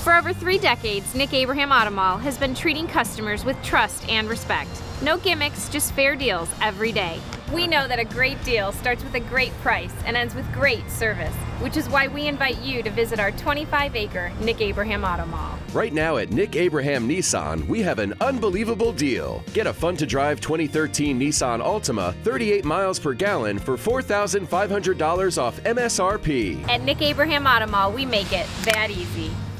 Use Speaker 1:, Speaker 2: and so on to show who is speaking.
Speaker 1: For over 3 decades, Nick Abraham Auto Mall has been treating customers with trust and respect. No gimmicks, just fair deals every day. We know that a great deal starts with a great price and ends with great service, which is why we invite you to visit our 25-acre Nick Abraham Auto Mall.
Speaker 2: Right now at Nick Abraham Nissan, we have an unbelievable deal. Get a fun-to-drive 2013 Nissan Altima 38 miles per gallon for $4,500 off MSRP.
Speaker 1: At Nick Abraham Auto Mall, we make it that easy.